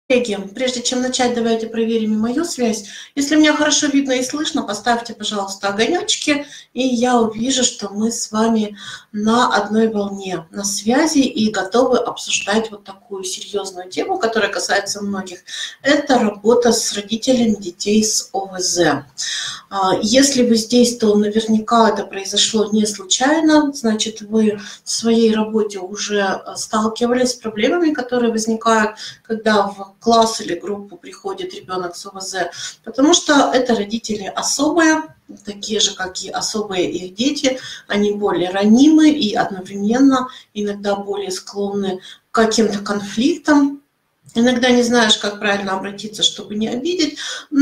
Коллеги, прежде чем начать, давайте проверим и мою связь. Если меня хорошо видно и слышно, поставьте, пожалуйста, огонечки, и я увижу, что мы с вами на одной волне, на связи и готовы обсуждать вот такую серьезную тему, которая касается многих. Это работа с родителями детей с ОВЗ. Если вы здесь, то наверняка это произошло не случайно, значит, вы в своей работе уже сталкивались с проблемами, которые возникают, когда в класс или группу приходит ребенок с ОВЗ, потому что это родители особые, такие же, как и особые их дети, они более ранимы и одновременно иногда более склонны к каким-то конфликтам. Иногда не знаешь, как правильно обратиться, чтобы не обидеть,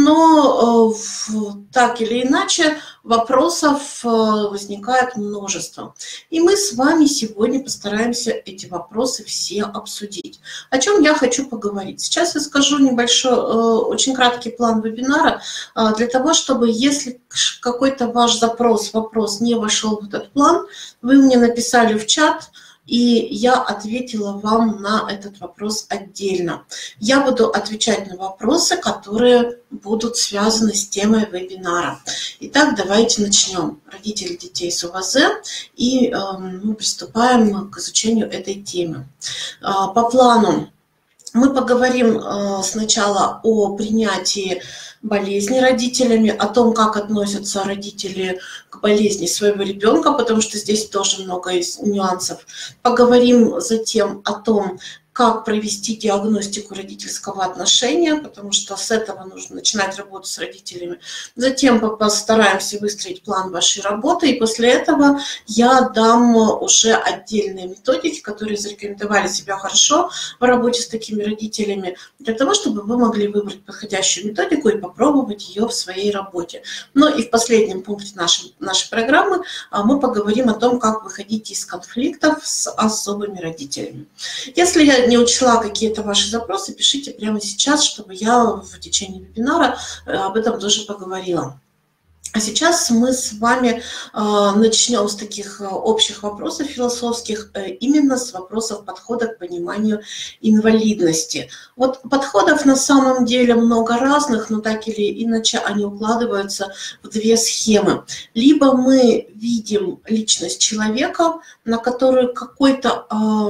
но так или иначе вопросов возникает множество. И мы с вами сегодня постараемся эти вопросы все обсудить. О чем я хочу поговорить? Сейчас я скажу небольшой, очень краткий план вебинара для того, чтобы, если какой-то ваш вопрос не вошел в этот план, вы мне написали в чат, и я ответила вам на этот вопрос отдельно. Я буду отвечать на вопросы, которые будут связаны с темой вебинара. Итак, давайте начнем. Родители детей с ОВЗ, и мы приступаем к изучению этой темы. По плану мы поговорим сначала о принятии болезни родителями, о том, как относятся родители к болезни своего ребенка, потому что здесь тоже много нюансов. Поговорим затем о том, как провести диагностику родительского отношения, потому что с этого нужно начинать работу с родителями. Затем постараемся выстроить план вашей работы, и после этого я дам уже отдельные методики, которые зарекомендовали себя хорошо в работе с такими родителями, для того, чтобы вы могли выбрать подходящую методику и попробовать ее в своей работе. Ну и в последнем пункте нашей программы мы поговорим о том, как выходить из конфликтов с особыми родителями. Если я не учла какие-то ваши запросы, пишите прямо сейчас, чтобы я в течение вебинара об этом тоже поговорила. А сейчас мы с вами начнем с таких общих вопросов философских, именно с вопросов подхода к пониманию инвалидности. Вот подходов на самом деле много разных, но так или иначе они укладываются в две схемы. Либо мы видим личность человека, на которую какой-то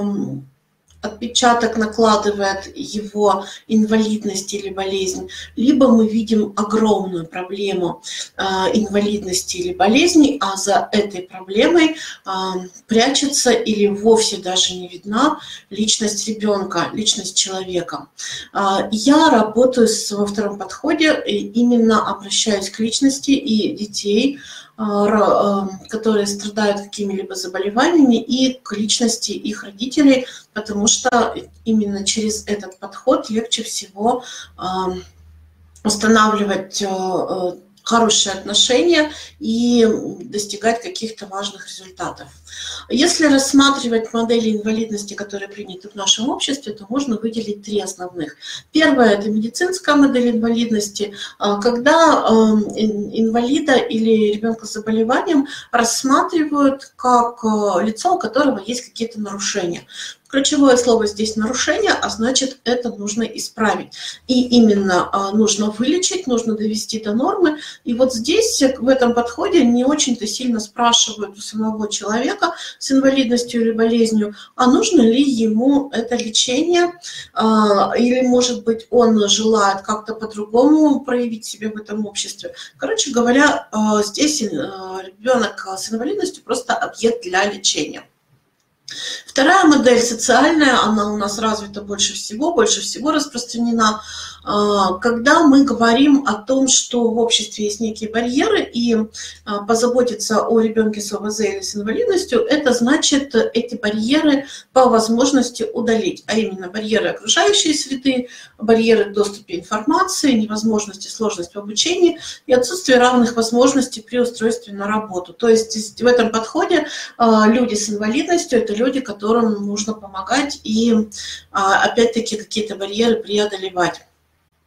отпечаток накладывает его инвалидность или болезнь, либо мы видим огромную проблему инвалидности или болезни, а за этой проблемой прячется или вовсе даже не видна личность ребенка, личность человека. Я работаю во втором подходе, именно обращаюсь к личности и детей, которые страдают какими-либо заболеваниями, и к личности их родителей, потому что именно через этот подход легче всего устанавливать хорошие отношения и достигать каких-то важных результатов. Если рассматривать модели инвалидности, которые приняты в нашем обществе, то можно выделить три основных. Первая – это медицинская модель инвалидности, когда инвалида или ребенка с заболеванием рассматривают как лицо, у которого есть какие-то нарушения. Ключевое слово здесь нарушение, а значит, это нужно исправить. И именно нужно вылечить, нужно довести до нормы. И вот здесь, в этом подходе, не очень-то сильно спрашивают у самого человека с инвалидностью или болезнью, а нужно ли ему это лечение, или, может быть, он желает как-то по-другому проявить себя в этом обществе. Короче говоря, здесь ребенок с инвалидностью просто объект для лечения. Вторая модель социальная, она у нас развита больше всего распространена, когда мы говорим о том, что в обществе есть некие барьеры, и позаботиться о ребенке с ОВЗ или с инвалидностью, это значит эти барьеры по возможности удалить, а именно барьеры окружающей среды, барьеры в доступе информации, невозможности, сложность в обучении и отсутствие равных возможностей при устройстве на работу. То есть в этом подходе люди с инвалидностью – это люди, которым нужно помогать и, опять-таки, какие-то барьеры преодолевать.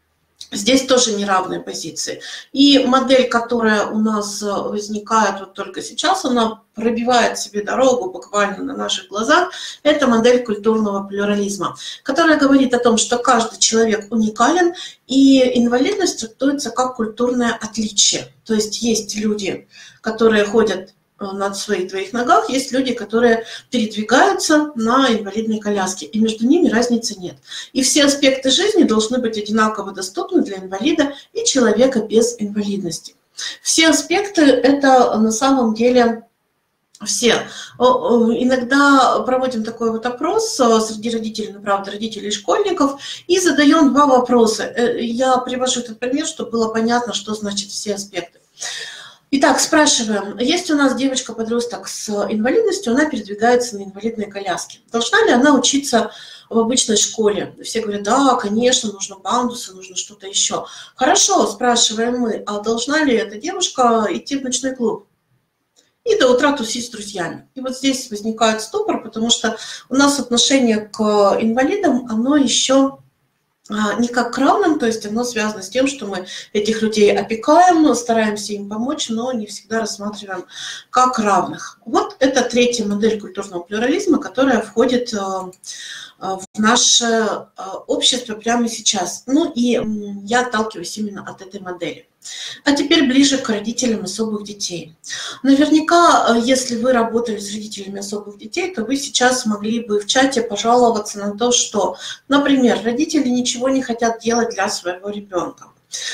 Здесь тоже неравные позиции. И модель, которая у нас возникает вот только сейчас, она пробивает себе дорогу буквально на наших глазах. Это модель культурного плюрализма, которая говорит о том, что каждый человек уникален, и инвалидность трактуется как культурное отличие. То есть есть люди, которые ходят на своих двоих ногах, есть люди, которые передвигаются на инвалидной коляске, и между ними разницы нет. И все аспекты жизни должны быть одинаково доступны для инвалида и человека без инвалидности. Все аспекты – это на самом деле все. Иногда проводим такой вот опрос среди родителей, ну, правда, родителей и школьников, и задаем два вопроса. Я привожу этот пример, чтобы было понятно, что значит все аспекты. Итак, спрашиваем, есть у нас девочка-подросток с инвалидностью, она передвигается на инвалидной коляске. Должна ли она учиться в обычной школе? Все говорят, да, конечно, нужно пандусы, нужно что-то еще. Хорошо, спрашиваем мы, а должна ли эта девушка идти в ночной клуб и до утра тусить с друзьями? И вот здесь возникает ступор, потому что у нас отношение к инвалидам, оно еще не как к равным, то есть оно связано с тем, что мы этих людей опекаем, стараемся им помочь, но не всегда рассматриваем как равных. Вот это третья модель культурного плюрализма, которая входит в наше общество прямо сейчас. Ну и я отталкиваюсь именно от этой модели. А теперь ближе к родителям особых детей. Наверняка, если вы работали с родителями особых детей, то вы сейчас могли бы в чате пожаловаться на то, что, например, родители ничего не хотят делать для своего ребенка.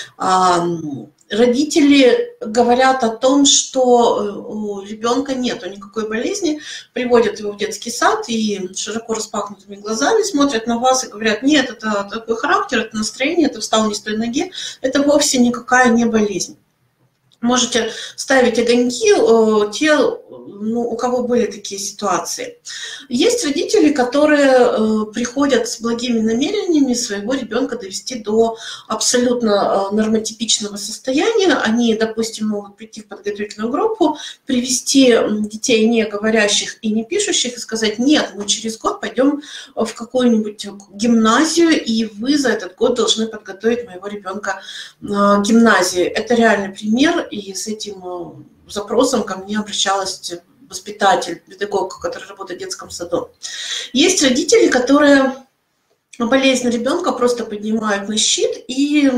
Родители говорят о том, что у ребенка нет никакой болезни, приводят его в детский сад и широко распахнутыми глазами смотрят на вас и говорят, нет, это такой характер, это настроение, ты встал не с той ноги, это вовсе никакая не болезнь. Можете ставить огоньки, у кого были такие ситуации. Есть родители, которые приходят с благими намерениями своего ребенка довести до абсолютно нормотипичного состояния. Они, допустим, могут прийти в подготовительную группу, привести детей не говорящих и не пишущих и сказать, нет, мы через год пойдем в какую-нибудь гимназию, и вы за этот год должны подготовить моего ребенка к гимназии. Это реальный пример. И с этим запросом ко мне обращалась воспитатель, педагог, который работает в детском саду. Есть родители, которые болезнь ребенка просто поднимают на щит и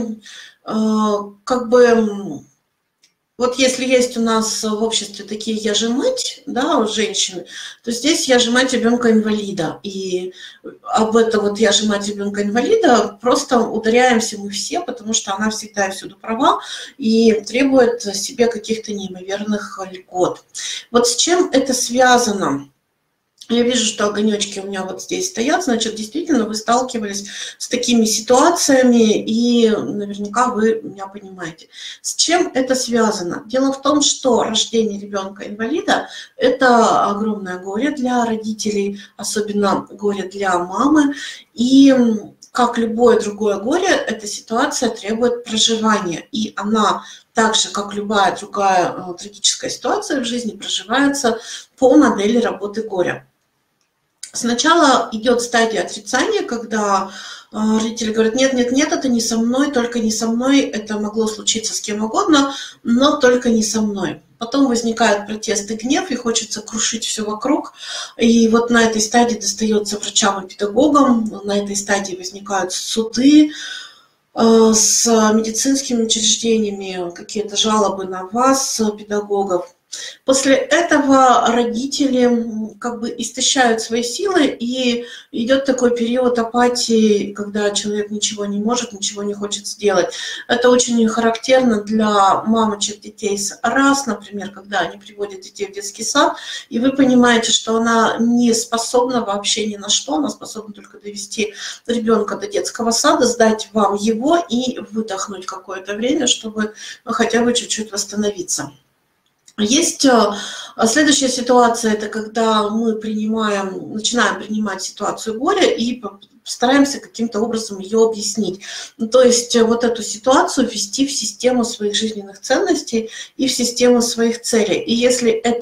вот если есть у нас в обществе такие «я же мать», да, женщины, то здесь «я же мать ребенка-инвалида». И об этом вот «я же мать ребенка-инвалида» просто ударяемся мы все, потому что она всегда и всюду права и требует себе каких-то неимоверных льгот. Вот с чем это связано? Я вижу, что огонечки у меня вот здесь стоят, значит, действительно вы сталкивались с такими ситуациями, и наверняка вы меня понимаете. С чем это связано? Дело в том, что рождение ребенка-инвалида – это огромное горе для родителей, особенно горе для мамы, и как любое другое горе, эта ситуация требует проживания, и она так же, как любая другая трагическая ситуация в жизни, проживается по модели работы горя. Сначала идет стадия отрицания, когда родители говорят, нет, нет, нет, это не со мной, только не со мной, это могло случиться с кем угодно, но только не со мной. Потом возникает протест и гнев, и хочется крушить все вокруг. И вот на этой стадии достается врачам и педагогам, на этой стадии возникают суды с медицинскими учреждениями, какие-то жалобы на вас, педагогов. После этого родители как бы истощают свои силы, и идет такой период апатии, когда человек ничего не может, ничего не хочет сделать. Это очень характерно для мамочек детей с РАС, например, когда они приводят детей в детский сад, и вы понимаете, что она не способна вообще ни на что, она способна только довести ребенка до детского сада, сдать вам его и выдохнуть какое-то время, чтобы хотя бы чуть-чуть восстановиться. Есть следующая ситуация, это когда мы начинаем принимать ситуацию горя и стараемся каким-то образом ее объяснить. То есть вот эту ситуацию ввести в систему своих жизненных ценностей и в систему своих целей. И если это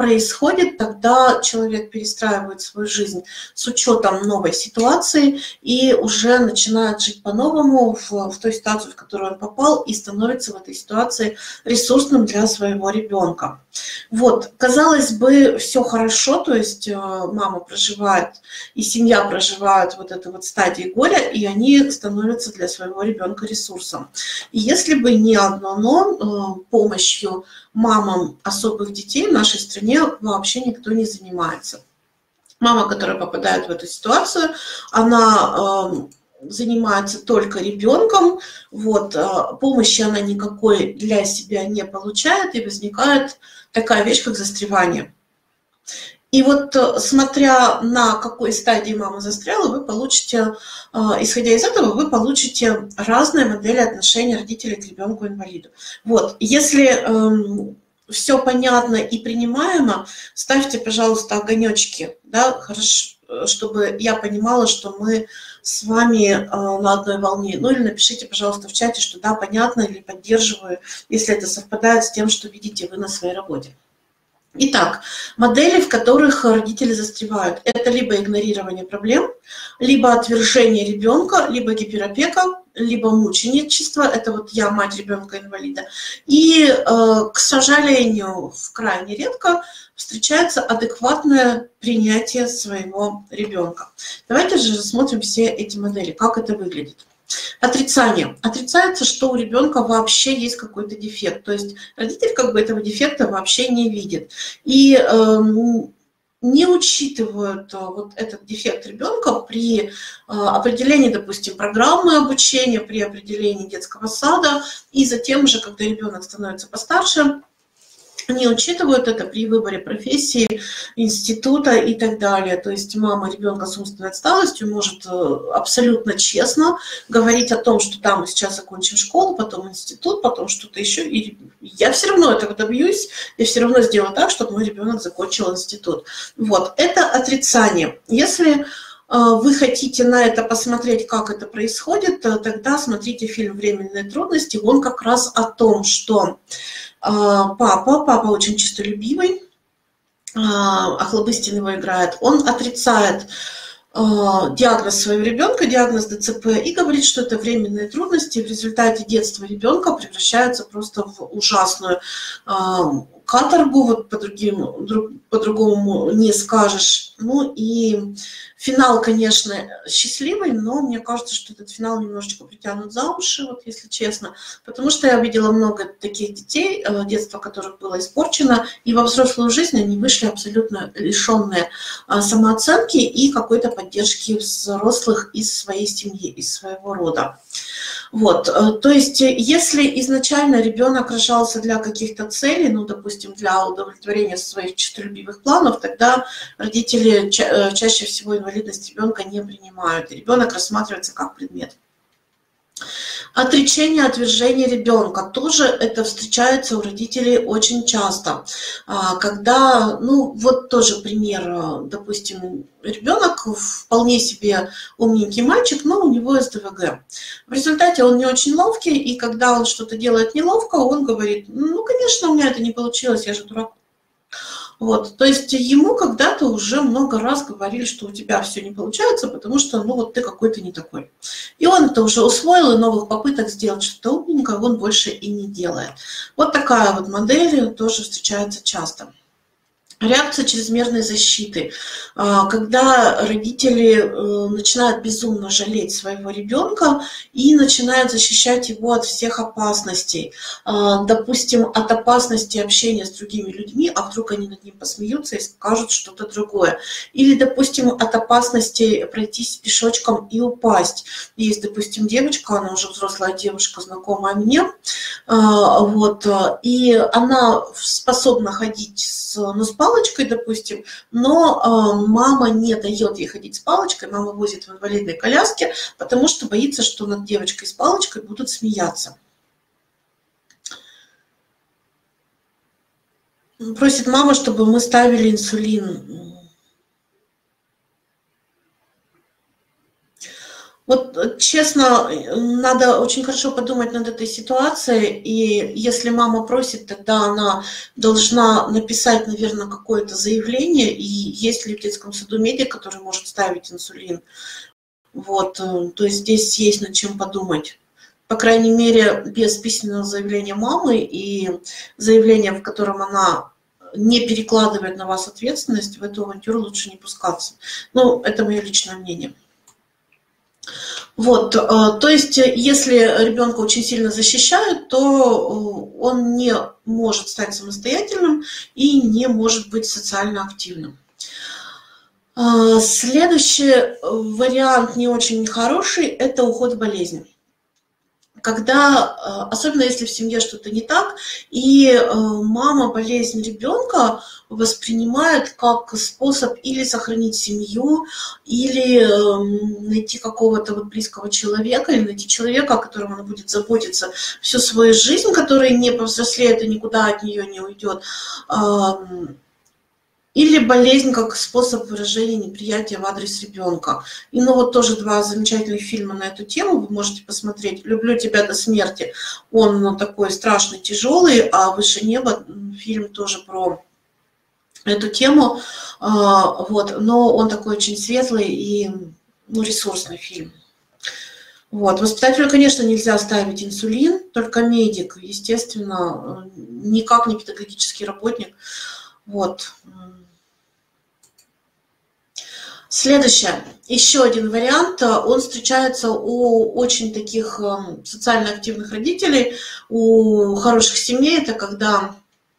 происходит, тогда человек перестраивает свою жизнь с учетом новой ситуации и уже начинает жить по-новому в той ситуации, в которую он попал, и становится в этой ситуации ресурсным для своего ребенка. Вот, казалось бы, все хорошо, то есть мама проживает и семья проживает вот эту вот стадию горя, и они становятся для своего ребенка ресурсом. И если бы не одно но, помощью мамам особых детей в нашей стране вообще никто не занимается. Мама, которая попадает в эту ситуацию, она занимается только ребенком, вот, помощи она никакой для себя не получает, и возникает такая вещь, как застревание. И вот смотря на какой стадии мама застряла, вы получите, исходя из этого, вы получите разные модели отношения родителей к ребенку-инвалиду. Вот, если все понятно и принимаемо, ставьте, пожалуйста, огонечки, да, хорошо, чтобы я понимала, что мы с вами на одной волне. Ну или напишите, пожалуйста, в чате, что да, понятно, или поддерживаю, если это совпадает с тем, что видите вы на своей работе. Итак, модели, в которых родители застревают, это либо игнорирование проблем, либо отвержение ребенка, либо гиперопека, либо мученичество, это вот я, мать ребенка-инвалида. И, к сожалению, крайне редко встречается адекватное принятие своего ребенка. Давайте же рассмотрим все эти модели, как это выглядит. Отрицание. Отрицается, что у ребенка вообще есть какой-то дефект. То есть родитель как бы этого дефекта вообще не видит. И не учитывают вот этот дефект ребенка при определении, допустим, программы обучения, при определении детского сада. И затем уже, когда ребенок становится постарше, не учитывают это при выборе профессии, института и так далее. То есть мама ребенка с умственной отсталостью может абсолютно честно говорить о том, что да, мы сейчас закончим школу, потом институт, потом что-то еще. И я все равно этого добьюсь, я все равно сделаю так, чтобы мой ребенок закончил институт. Вот, это отрицание. Если вы хотите на это посмотреть, как это происходит, тогда смотрите фильм «Временные трудности». Он как раз о том, что папа очень честолюбивый, Охлобыстин его играет, он отрицает диагноз своего ребенка, диагноз ДЦП, и говорит, что это временные трудности, в результате детства ребенка превращаются просто в ужасную каторгу, вот по-другому не скажешь. Ну и финал, конечно, счастливый, но мне кажется, что этот финал немножечко притянут за уши, вот если честно, потому что я видела много таких детей, детство которых было испорчено, и во взрослую жизнь они вышли абсолютно лишенные самооценки и какой-то поддержки взрослых из своей семьи, из своего рода. Вот, то есть, если изначально ребенок рожался для каких-то целей, ну, допустим, для удовлетворения своих честолюбивых планов, тогда родители чаще всего инвалидность ребенка не принимают, и ребенок рассматривается как предмет. Отречение, отвержение ребенка. Тоже это встречается у родителей очень часто. Когда, ну вот тоже пример, допустим, ребенок вполне себе умненький мальчик, но у него СДВГ. В результате он не очень ловкий, и когда он что-то делает неловко, он говорит, ну, конечно, у меня это не получилось, я же дурак. Вот, то есть ему когда-то уже много раз говорили, что у тебя все не получается, потому что, ну, вот ты какой-то не такой. И он это уже усвоил, и новых попыток сделать что-то умненькое он больше и не делает. Вот такая вот модель тоже встречается часто. Реакция чрезмерной защиты. Когда родители начинают безумно жалеть своего ребенка и начинают защищать его от всех опасностей. Допустим, от опасности общения с другими людьми, а вдруг они над ним посмеются и скажут что-то другое. Или, допустим, от опасности пройтись пешочком и упасть. Есть, допустим, девочка, она уже взрослая девушка, знакомая мне, вот, и она способна ходить с палочкой, допустим, но мама не дает ей ходить с палочкой, мама возит в инвалидной коляске, потому что боится, что над девочкой с палочкой будут смеяться. Просит мама, чтобы мы ставили инсулин. Вот честно, надо очень хорошо подумать над этой ситуацией, и если мама просит, тогда она должна написать, наверное, какое-то заявление, и есть ли в детском саду медик, который может ставить инсулин. Вот, то есть здесь есть над чем подумать. По крайней мере, без письменного заявления мамы и заявления, в котором она не перекладывает на вас ответственность, в эту авантюру лучше не пускаться. Ну, это мое личное мнение. Вот, то есть, если ребенка очень сильно защищают, то он не может стать самостоятельным и не может быть социально активным. Следующий вариант не очень хороший – это уход в болезнь. Когда, особенно если в семье что-то не так, и мама болезнь ребенка воспринимает как способ или сохранить семью, или найти какого-то вот близкого человека, или найти человека, о котором она будет заботиться всю свою жизнь, который не повзрослеет и никуда от нее не уйдет. Или болезнь как способ выражения неприятия в адрес ребенка. И ну вот тоже два замечательных фильма на эту тему вы можете посмотреть. «Люблю тебя до смерти». Он такой страшный, тяжелый, а «Выше неба» фильм тоже про эту тему. Вот. Но он такой очень светлый и ресурсный фильм. Вот. Воспитателю, конечно, нельзя ставить инсулин, только медик, естественно, никак не педагогический работник. Вот. Следующее. Еще один вариант. Он встречается у очень таких социально активных родителей, у хороших семей. Это когда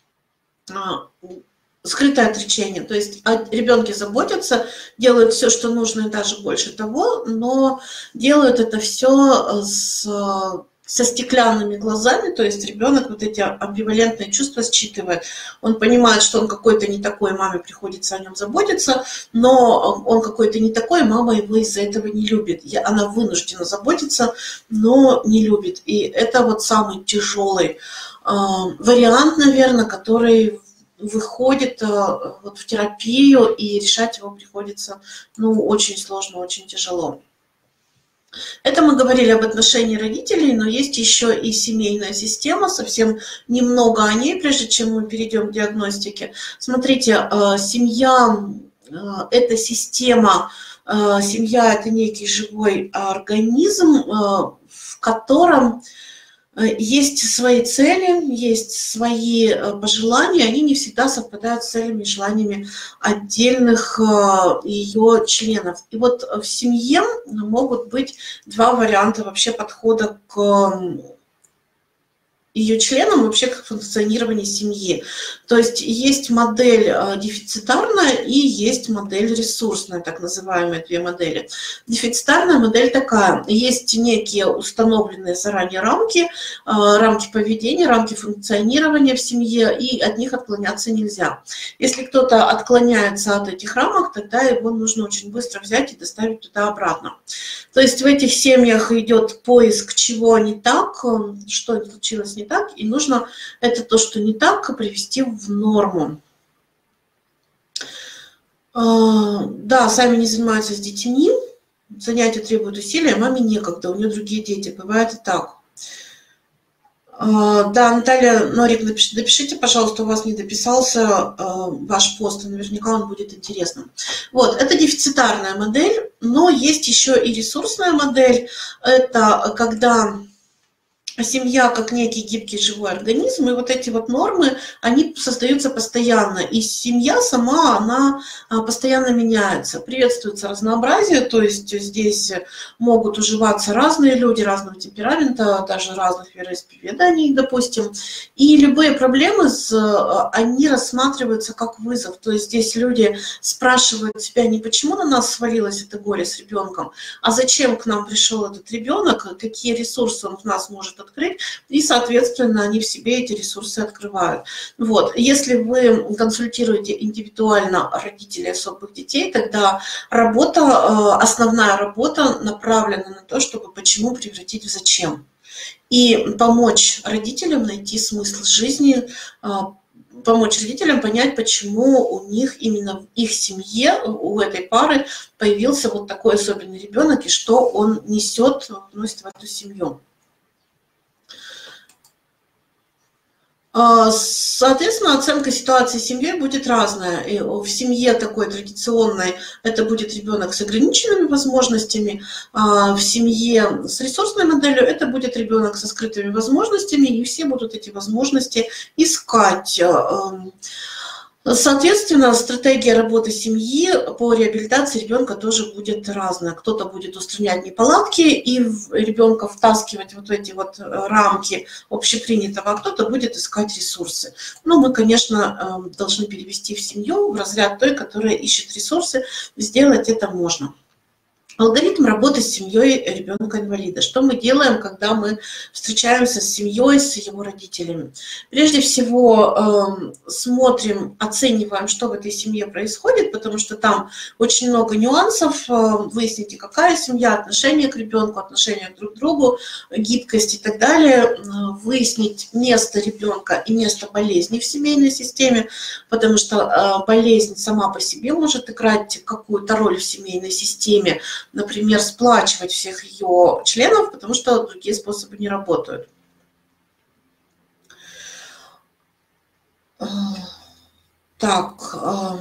скрытое отречение. То есть о ребенке заботятся, делают все, что нужно, и даже больше того, но делают это все со стеклянными глазами, то есть ребенок вот эти амбивалентные чувства считывает. Он понимает, что он какой-то не такой, маме приходится о нем заботиться, но он какой-то не такой, мама его из-за этого не любит. Она вынуждена заботиться, но не любит. И это вот самый тяжелый вариант, наверное, который выходит вот в терапию, и решать его приходится очень сложно, очень тяжело. Это мы говорили об отношении родителей, но есть еще и семейная система, совсем немного о ней, прежде чем мы перейдем к диагностике. Смотрите, семья – это система, семья – это некий живой организм, в котором есть свои цели, есть свои пожелания, они не всегда совпадают с целями и желаниями отдельных ее членов. И вот в семье могут быть два варианта вообще подхода к ее членам, вообще к функционированию семьи. То есть есть модель дефицитарная и есть модель ресурсная, так называемые две модели. Дефицитарная модель такая: есть некие установленные заранее рамки, рамки поведения, рамки функционирования в семье, и от них отклоняться нельзя. Если кто-то отклоняется от этих рамок, тогда его нужно очень быстро взять и доставить туда обратно. То есть в этих семьях идет поиск, чего не так, что случилось не так, и нужно это то, что не так, привести в норму. Да, сами не занимаются с детьми, занятия требуют усилия, маме некогда, у нее другие дети, бывает и так. Да, Наталья Норик, допишите, пожалуйста, у вас не дописался ваш пост, наверняка он будет интересным. Вот, это дефицитарная модель, но есть еще и ресурсная модель. Это когда семья как некий гибкий живой организм, и вот эти вот нормы, они создаются постоянно, и семья сама, она постоянно меняется, приветствуется разнообразие, то есть здесь могут уживаться разные люди, разного темперамента, даже разных вероисповеданий, допустим, и любые проблемы, они рассматриваются как вызов, то есть здесь люди спрашивают себя не почему на нас свалилось это горе с ребенком, а зачем к нам пришел этот ребенок, какие ресурсы он в нас может открыть, и, соответственно, они в себе эти ресурсы открывают. Вот. Если вы консультируете индивидуально родителей особых детей, тогда работа, основная работа направлена на то, чтобы почему превратить в зачем. И помочь родителям найти смысл жизни, помочь родителям понять, почему у них именно в их семье, у этой пары появился вот такой особенный ребенок и что он несет, вносит в эту семью. Соответственно, оценка ситуации с семьей будет разная. И в семье такой традиционной это будет ребенок с ограниченными возможностями, а в семье с ресурсной моделью это будет ребенок со скрытыми возможностями, и все будут эти возможности искать. Соответственно, стратегия работы семьи по реабилитации ребенка тоже будет разная. Кто-то будет устранять неполадки и ребенка втаскивать вот в эти вот рамки общепринятого, а кто-то будет искать ресурсы. Но мы, конечно, должны перевести в семью в разряд той, которая ищет ресурсы. Сделать это можно. Алгоритм работы с семьей ребенка-инвалида. Что мы делаем, когда мы встречаемся с семьей, с его родителями? Прежде всего смотрим, оцениваем, что в этой семье происходит, потому что там очень много нюансов. Выясните, какая семья, отношение к ребенку, отношение друг к другу, гибкость и так далее. Выяснить место ребенка и место болезни в семейной системе, потому что болезнь сама по себе может играть какую-то роль в семейной системе. Например, сплачивать всех ее членов, потому что другие способы не работают. Так,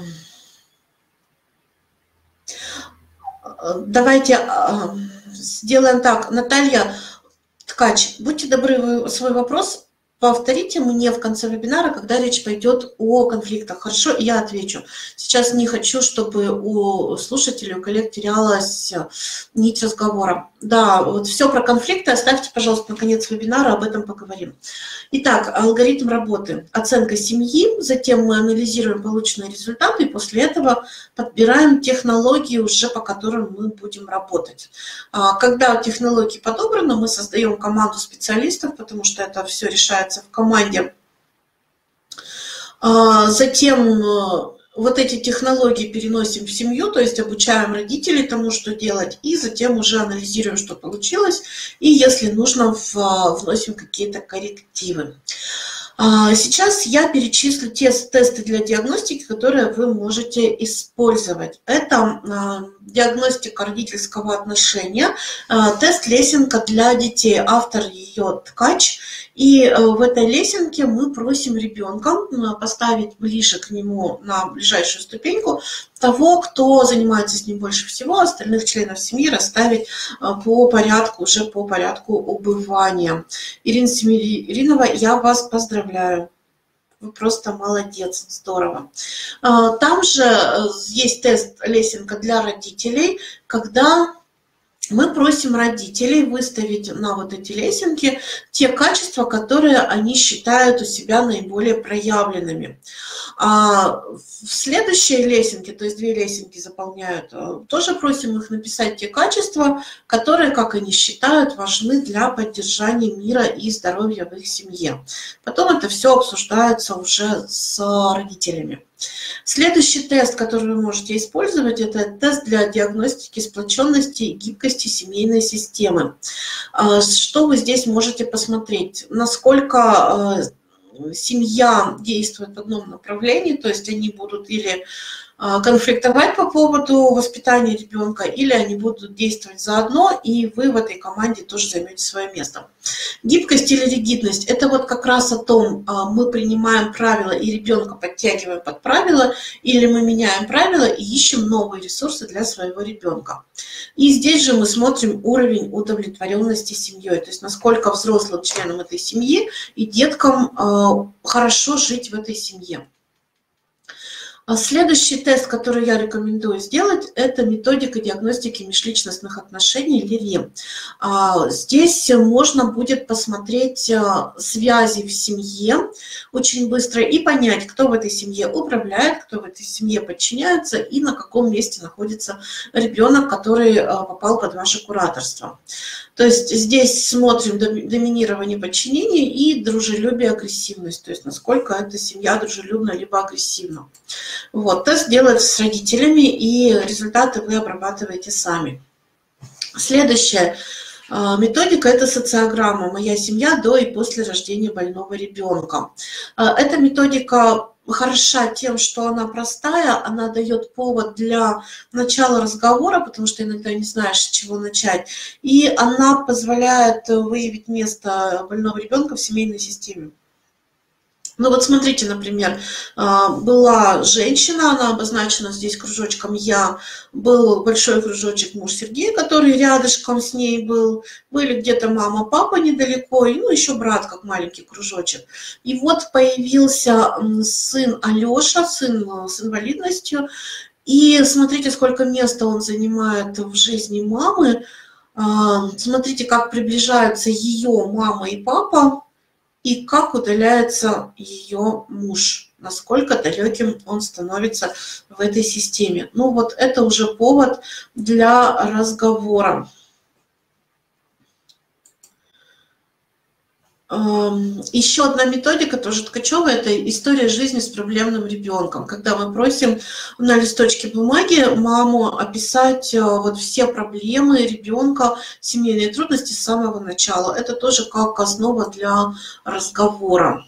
давайте сделаем так. Наталья Ткач, будьте добры, вы свой вопрос повторите мне в конце вебинара, когда речь пойдет о конфликтах. Хорошо, я отвечу. Сейчас не хочу, чтобы у слушателей, у коллег терялась нить разговора. Да, вот все про конфликты оставьте, пожалуйста, на конец вебинара, об этом поговорим. Итак, алгоритм работы. Оценка семьи, затем мы анализируем полученные результаты, и после этого подбираем технологии уже, по которым мы будем работать. Когда технологии подобраны, мы создаем команду специалистов, потому что это все решается в команде. Затем вот эти технологии переносим в семью, то есть обучаем родителей тому, что делать, и затем уже анализируем, что получилось, и если нужно, вносим какие-то коррективы. Сейчас я перечислю те тесты для диагностики, которые вы можете использовать. Это диагностика родительского отношения, тест лесенка для детей, автор ее Ткач. И в этой лесенке мы просим ребенка поставить ближе к нему на ближайшую ступеньку того, кто занимается с ним больше всего, остальных членов семьи расставить по порядку, уже по порядку убывания. Ирина Семиринова, я вас поздравляю. Вы просто молодец, здорово. Там же есть тест лесенка для родителей, когда мы просим родителей выставить на вот эти лесенки те качества, которые они считают у себя наиболее проявленными. А в следующей лесенке, то есть 2 лесенки заполняют, тоже просим их написать те качества, которые, как они считают, важны для поддержания мира и здоровья в их семье. Потом это все обсуждается уже с родителями. Следующий тест, который вы можете использовать, это тест для диагностики сплоченности и гибкости семейной системы. Что вы здесь можете посмотреть? Насколько семья действует в одном направлении, то есть они будут или конфликтовать по поводу воспитания ребенка, или они будут действовать заодно, и вы в этой команде тоже займете свое место. Гибкость или ригидность – это вот как раз о том, мы принимаем правила и ребенка подтягиваем под правила, или мы меняем правила и ищем новые ресурсы для своего ребенка. И здесь же мы смотрим уровень удовлетворенности семьей, то есть насколько взрослым членам этой семьи и деткам хорошо жить в этой семье. Следующий тест, который я рекомендую сделать, это методика диагностики межличностных отношений или РИМ. Здесь можно будет посмотреть связи в семье очень быстро и понять, кто в этой семье управляет, кто в этой семье подчиняется и на каком месте находится ребенок, который попал под ваше кураторство. То есть здесь смотрим доминирование, подчинение и дружелюбие, агрессивность, то есть насколько эта семья дружелюбна либо агрессивна. Вот, тест делается с родителями, и результаты вы обрабатываете сами. Следующее. Методика – это социограмма «Моя семья до и после рождения больного ребенка». Эта методика хороша тем, что она простая, она дает повод для начала разговора, потому что иногда не знаешь, с чего начать, и она позволяет выявить место больного ребенка в семейной системе. Ну вот смотрите, например, была женщина, она обозначена здесь кружочком «Я», был большой кружочек муж Сергей, который рядышком с ней был, были где-то мама, папа недалеко, и ну, еще брат, как маленький кружочек. И вот появился сын Алеша, сын с инвалидностью, и смотрите, сколько места он занимает в жизни мамы, смотрите, как приближаются ее мама и папа, и как удаляется ее муж, насколько далеким он становится в этой системе. Ну вот это уже повод для разговора. Еще одна методика, тоже ткачевая, это история жизни с проблемным ребенком. Когда мы просим на листочке бумаги маму описать вот все проблемы ребенка, семейные трудности с самого начала. Это тоже как основа для разговора.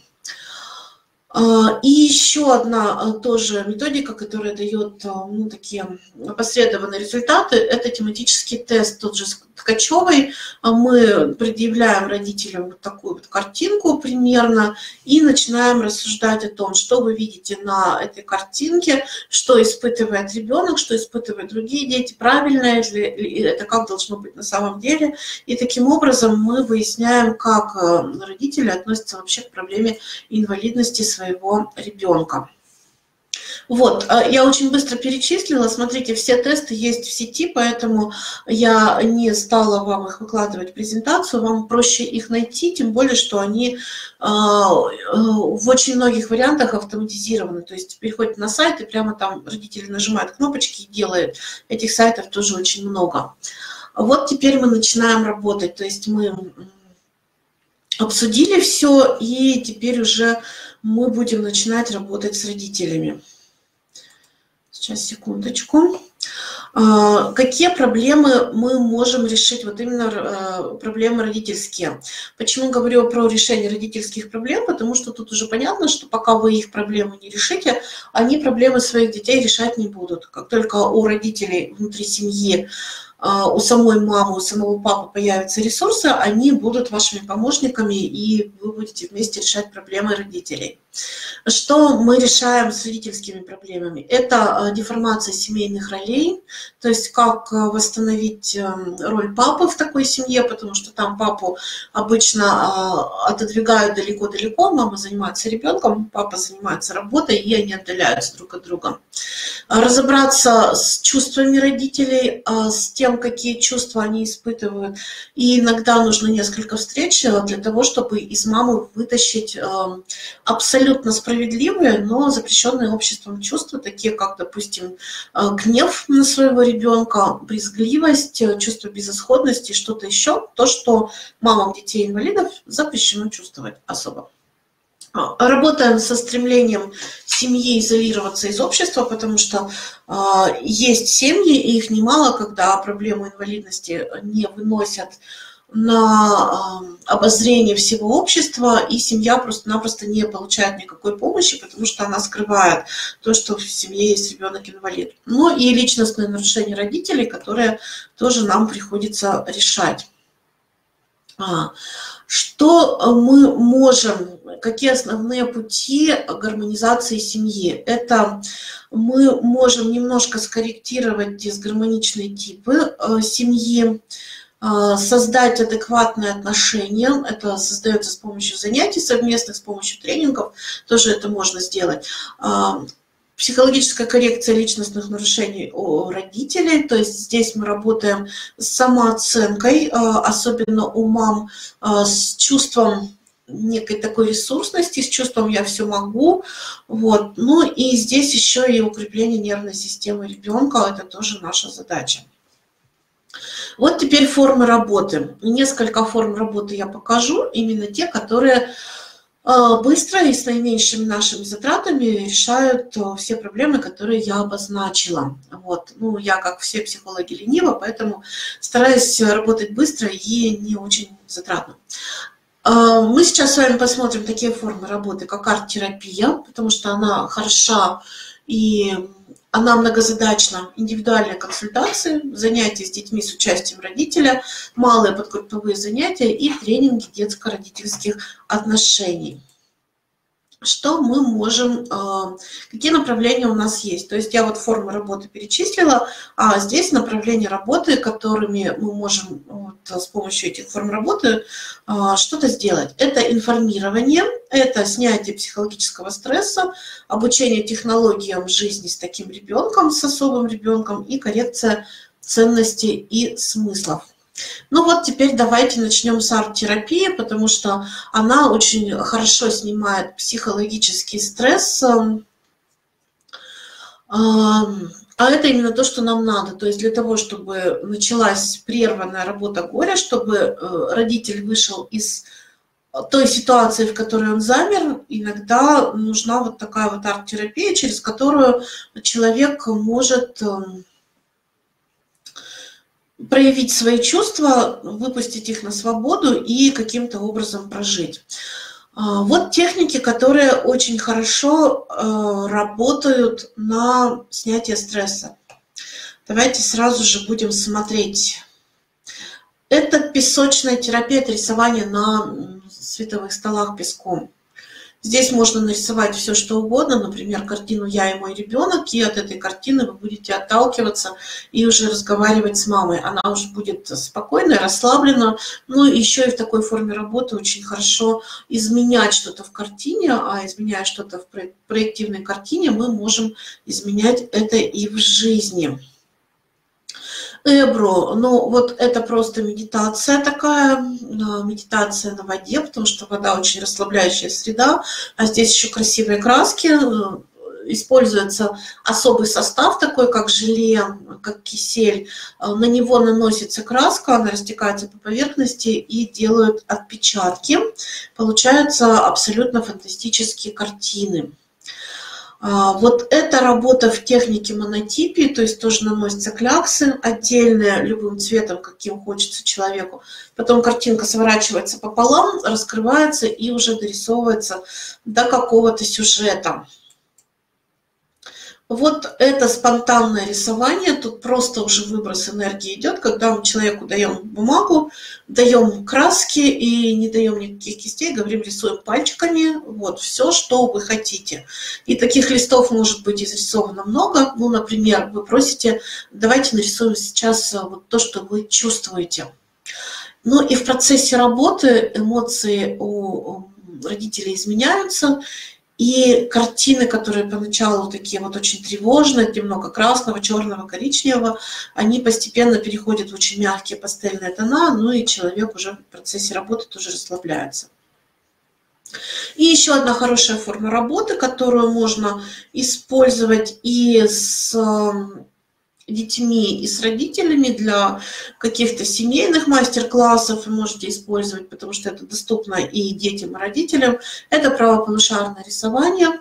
И еще одна тоже методика, которая дает ну, такие опосредованные результаты, это тематический тест, тот же Ткачевой. Мы предъявляем родителям вот такую вот картинку примерно и начинаем рассуждать о том, что вы видите на этой картинке, что испытывает ребенок, что испытывают другие дети, правильно ли это, как должно быть на самом деле. И таким образом мы выясняем, как родители относятся вообще к проблеме инвалидности своего ребенка. Вот, я очень быстро перечислила, смотрите, все тесты есть в сети, поэтому я не стала вам их выкладывать в презентацию, вам проще их найти, тем более, что они в очень многих вариантах автоматизированы, то есть переходите на сайт и прямо там родители нажимают кнопочки и делают, этих сайтов тоже очень много. Вот теперь мы начинаем работать, то есть мы обсудили все, и теперь уже мы будем начинать работать с родителями. Сейчас, секундочку. Какие проблемы мы можем решить, вот именно проблемы родительские? Почему говорю про решение родительских проблем? Потому что тут уже понятно, что пока вы их проблемы не решите, они проблемы своих детей решать не будут. Как только у родителей внутри семьи, у самой мамы, у самого папы появятся ресурсы, они будут вашими помощниками, и вы будете вместе решать проблемы родителей. Что мы решаем с родительскими проблемами? Это деформация семейных ролей, то есть как восстановить роль папы в такой семье, потому что там папу обычно отодвигают далеко-далеко, мама занимается ребенком, папа занимается работой, и они отдаляются друг от друга. Разобраться с чувствами родителей, с тем, какие чувства они испытывают. И иногда нужно несколько встреч для того, чтобы из мамы вытащить абсолютно справедливые, но запрещенные обществом чувства, такие как, допустим, гнев на своего ребенка, брезгливость, чувство безысходности, что-то еще, то, что мамам детей-инвалидов запрещено чувствовать особо. Работаем со стремлением семьи изолироваться из общества, потому что есть семьи, и их немало, когда проблему инвалидности не выносят на обозрение всего общества, и семья просто-напросто не получает никакой помощи, потому что она скрывает то, что в семье есть ребенок-инвалид. Ну и личностные нарушения родителей, которые тоже нам приходится решать. Что мы можем, какие основные пути гармонизации семьи? Это мы можем немножко скорректировать дисгармоничные типы семьи, создать адекватные отношения. Это создается с помощью занятий совместных, с помощью тренингов. Тоже это можно сделать. Психологическая коррекция личностных нарушений у родителей, то есть здесь мы работаем с самооценкой, особенно у мам, с чувством некой такой ресурсности, с чувством «я все могу». Вот. Ну и здесь еще и укрепление нервной системы ребенка, это тоже наша задача. Вот теперь формы работы. Несколько форм работы я покажу, именно те, которые быстро и с наименьшими нашими затратами решают все проблемы, которые я обозначила. Вот. Ну, я, как все психологи, ленива, поэтому стараюсь работать быстро и не очень затратно. Мы сейчас с вами посмотрим такие формы работы, как арт-терапия, потому что она хороша и она многозадачна. Индивидуальные консультации, занятия с детьми с участием родителя, малые подгрупповые занятия и тренинги детско-родительских отношений. Что мы можем, какие направления у нас есть. То есть я вот формы работы перечислила, а здесь направления работы, которыми мы можем вот, с помощью этих форм работы что-то сделать. Это информирование, это снятие психологического стресса, обучение технологиям жизни с таким ребенком, с особым ребенком и коррекция ценностей и смыслов. Ну вот теперь давайте начнем с арт-терапии, потому что она очень хорошо снимает психологический стресс. А это именно то, что нам надо. То есть для того, чтобы началась прерванная работа горя, чтобы родитель вышел из той ситуации, в которой он замер, иногда нужна вот такая вот арт-терапия, через которую человек может проявить свои чувства, выпустить их на свободу и каким-то образом прожить. Вот техники, которые очень хорошо работают на снятие стресса. Давайте сразу же будем смотреть. Это песочная терапия, это рисование на световых столах песком. Здесь можно нарисовать все, что угодно, например, картину «Я и мой ребенок», и от этой картины вы будете отталкиваться и уже разговаривать с мамой. Она уже будет спокойная, расслаблена. Ну, еще и в такой форме работы очень хорошо изменять что-то в картине, а изменяя что-то в проективной картине, мы можем изменять это и в жизни. Эбро, ну вот это просто медитация такая, медитация на воде, потому что вода очень расслабляющая среда, а здесь еще красивые краски, используется особый состав такой, как желе, как кисель, на него наносится краска, она растекается по поверхности и делают отпечатки, получаются абсолютно фантастические картины. Вот эта работа в технике монотипии, то есть тоже наносятся кляксы отдельные, любым цветом, каким хочется человеку. Потом картинка сворачивается пополам, раскрывается и уже дорисовывается до какого-то сюжета. Вот это спонтанное рисование, тут просто уже выброс энергии идет, когда мы человеку даем бумагу, даем краски и не даем никаких кистей, говорим, рисуем пальчиками, вот, все, что вы хотите. И таких листов может быть изрисовано много, ну, например, вы просите, давайте нарисуем сейчас вот то, что вы чувствуете. Ну и в процессе работы эмоции у родителей изменяются, и картины, которые поначалу такие вот очень тревожные, где много красного, черного, коричневого, они постепенно переходят в очень мягкие пастельные тона, ну и человек уже в процессе работы тоже расслабляется. И еще одна хорошая форма работы, которую можно использовать и с детьми, и с родителями для каких-то семейных мастер-классов, вы можете использовать, потому что это доступно и детям, и родителям. Это правополушарное рисование,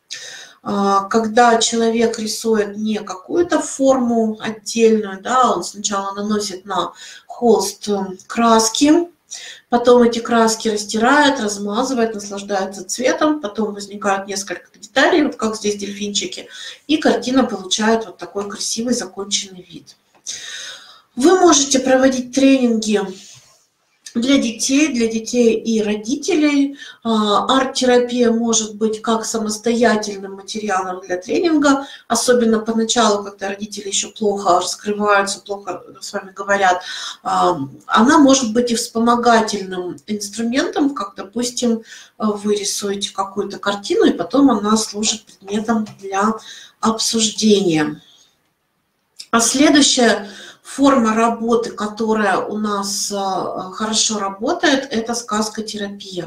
когда человек рисует не какую-то форму отдельную, да, он сначала наносит на холст краски, потом эти краски растирает, размазывает, наслаждается цветом, потом возникают несколько деталей, вот как здесь дельфинчики, и картина получает вот такой красивый законченный вид. Вы можете проводить тренинги для детей и родителей. Арт-терапия может быть как самостоятельным материалом для тренинга, особенно поначалу, когда родители еще плохо раскрываются, плохо с вами говорят. Она может быть и вспомогательным инструментом, как, допустим, вы рисуете какую-то картину, и потом она служит предметом для обсуждения. А следующая форма работы, которая у нас хорошо работает, это сказкотерапия.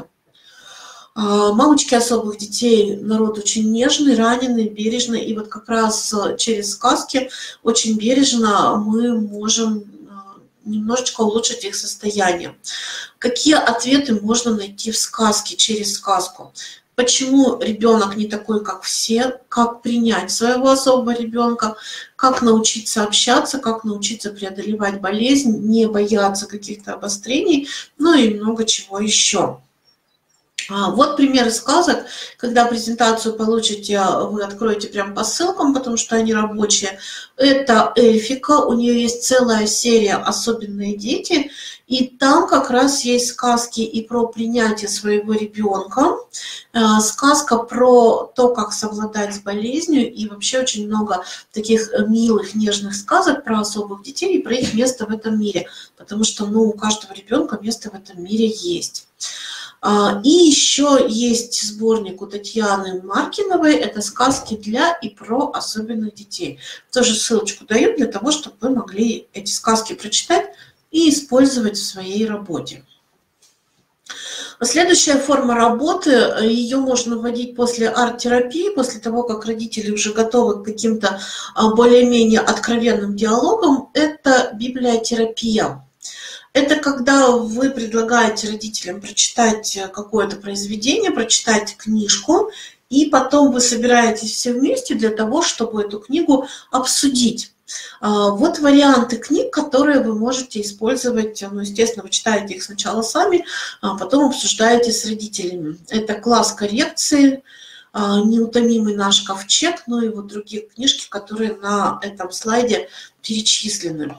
Мамочки особых детей народ очень нежный, раненый, бережный. И вот как раз через сказки очень бережно мы можем немножечко улучшить их состояние. Какие ответы можно найти в сказке, через сказку? Почему ребенок не такой, как все, как принять своего особого ребенка, как научиться общаться, как научиться преодолевать болезнь, не бояться каких-то обострений, ну и много чего еще. Вот примеры сказок. Когда презентацию получите, вы откроете прям по ссылкам, потому что они рабочие. Это Эльфика, у нее есть целая серия «Особенные дети», и там как раз есть сказки и про принятие своего ребенка, сказка про то, как совладать с болезнью, и вообще очень много таких милых, нежных сказок про особых детей и про их место в этом мире, потому что у каждого ребенка место в этом мире есть. И еще есть сборник у Татьяны Маркиновой, это сказки для и про особенных детей. Тоже ссылочку даю для того, чтобы вы могли эти сказки прочитать и использовать в своей работе. Следующая форма работы, ее можно вводить после арт-терапии, после того, как родители уже готовы к каким-то более-менее откровенным диалогам, это библиотерапия. Это когда вы предлагаете родителям прочитать какое-то произведение, прочитать книжку, и потом вы собираетесь все вместе для того, чтобы эту книгу обсудить. Вот варианты книг, которые вы можете использовать. Естественно, вы читаете их сначала сами, а потом обсуждаете с родителями. Это «Класс коррекции», «Неутомимый наш ковчег», ну и вот другие книжки, которые на этом слайде перечислены.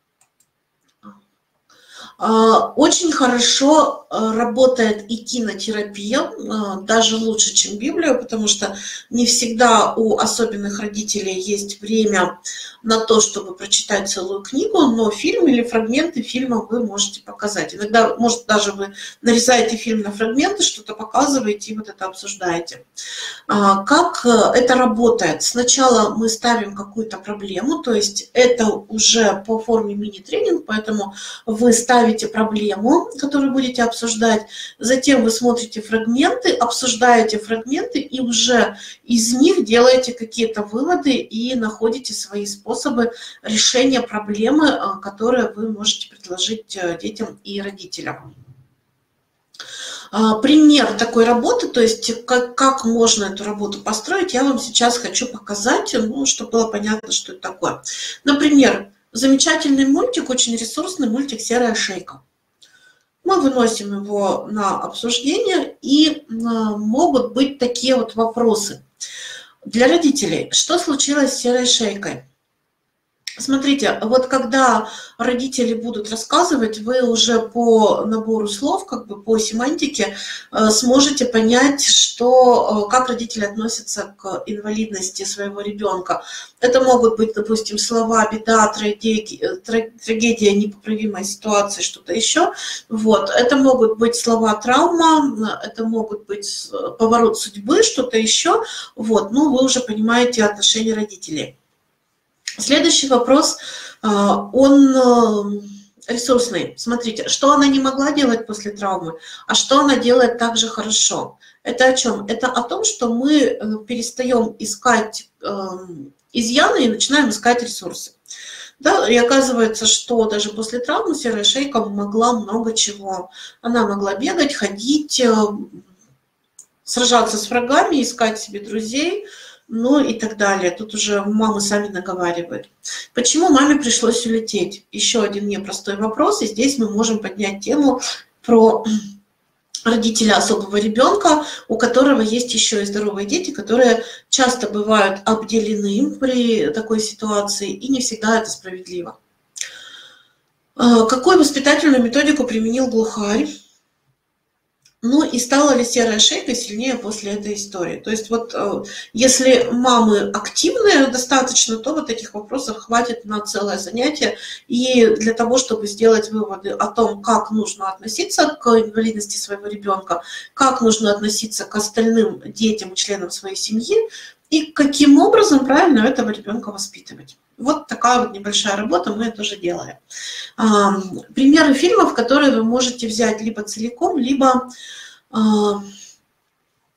Очень хорошо работает и кинотерапия, даже лучше, чем Библия, потому что не всегда у особенных родителей есть время на то, чтобы прочитать целую книгу, но фильм или фрагменты фильма вы можете показать. Иногда, может, даже вы нарезаете фильм на фрагменты, что-то показываете и вот это обсуждаете. Как это работает? Сначала мы ставим какую-то проблему, то есть это уже по форме мини-тренинг, поэтому вы ставите проблему, которую будете обсуждать, затем вы смотрите фрагменты, обсуждаете фрагменты и уже из них делаете какие-то выводы и находите свои способы решения проблемы, которые вы можете предложить детям и родителям. Пример такой работы, то есть как можно эту работу построить, я вам сейчас хочу показать, чтобы было понятно, что это такое. Например, замечательный мультик, очень ресурсный мультик «Серая шейка». Мы выносим его на обсуждение, и могут быть такие вот вопросы. Для родителей, что случилось с серой шейкой? Смотрите, вот когда родители будут рассказывать, вы уже по набору слов, по семантике, сможете понять, как родители относятся к инвалидности своего ребенка. Это могут быть, допустим, слова «беда», «трагедия», «непоправимая ситуация», что-то еще. Вот. Это могут быть слова «травма», это могут быть «поворот судьбы», что-то еще. Вот. Вы уже понимаете отношение родителей. Следующий вопрос, он ресурсный. Смотрите, что она не могла делать после травмы, а что она делает также хорошо. Это о чем? Это о том, что мы перестаем искать изъяны и начинаем искать ресурсы. Да, и оказывается, что даже после травмы серая шейка могла много чего. Она могла бегать, ходить, сражаться с врагами, искать себе друзей, и так далее. Тут уже мамы сами наговаривают. Почему маме пришлось улететь? Еще один непростой вопрос, и здесь мы можем поднять тему про родителя особого ребенка, у которого есть еще и здоровые дети, которые часто бывают обделены при такой ситуации, и не всегда это справедливо. Какую воспитательную методику применил глухарь? И стала ли серая шейка сильнее после этой истории? То есть если мамы активные достаточно, то вот этих вопросов хватит на целое занятие. И для того, чтобы сделать выводы о том, как нужно относиться к инвалидности своего ребенка, как нужно относиться к остальным детям и членам своей семьи, и каким образом правильно этого ребенка воспитывать. Вот такая вот небольшая работа, мы это тоже делаем. Примеры фильмов, которые вы можете взять либо целиком, либо